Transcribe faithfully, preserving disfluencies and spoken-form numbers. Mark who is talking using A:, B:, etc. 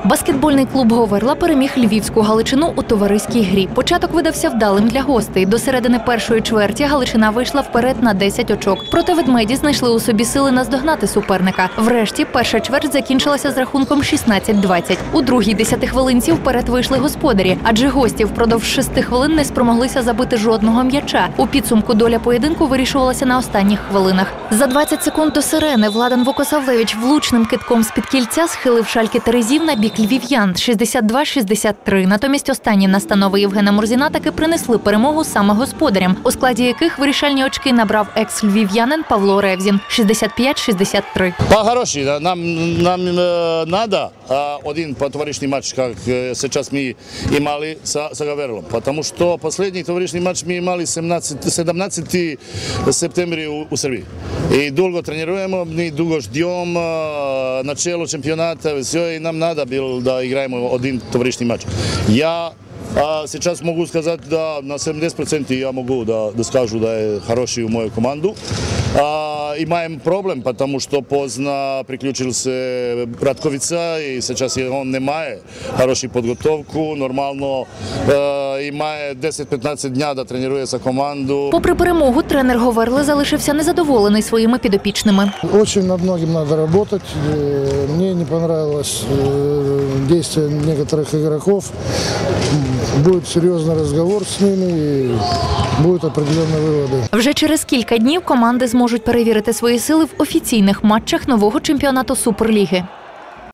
A: Баскетбольний клуб «Говерла» переміг Львівську Галичину у товариській грі. Початок видався вдалим для гостей. До середини першої чверті Галичина вийшла вперед на десять очок. Проте ведмеді знайшли у собі сили наздогнати суперника. Врешті перша чверть закінчилася з рахунком шістнадцять двадцять. У другій десятихвилинці вперед вийшли господарі, адже гості впродовж шести хвилин не спромоглися забити жодного м'яча. У підсумку доля поєдинку вирішувалася на останніх хвилинах. За двадцять секунд до сирени Владан Вукосавлевич влучним кидком з-під кільця схилив шальки терезів на бік львів'ян шістдесят два шістдесят три. Натомість останні настанови Євгена Мурзіна таки принесли перемогу саме господарям, у складі яких вирішальні очки набрав екс-львів'янин Павло Ревзін шістдесят п'ять шістдесят три.
B: Хороший, нам нам э, надо э, один товарищный матч, как э, сейчас мы имели с, с Говерлом, потому что последний товарищный матч мы имели седемнадцатого сентября у, у Сербии. И долго тренируем, мы долго ждем э, начало чемпионата, все, и нам надо было да играем один товарищный матч. Я А сейчас могу сказать, да, на семьдесят процентов я могу да, да скажу, да, хороший в мою команду. А, имеем проблем, потому что поздно приключился Братковица, и сейчас он не имеет хорошую подготовку, нормально э, имеет десять-пятнадцать дней да тренируется команду.
A: Попри перемогу, тренер Говерли залишився незадоволений своїми підопічними.
C: Очень над многим надо работать. Мне не понравилось действие некоторых игроков. Будет серьезный разговор с ними и будут определенные выводы.
A: Вже через кілька днів команди зможуть перевірити свої сили в офіційних матчах нового чемпіонату Суперліги.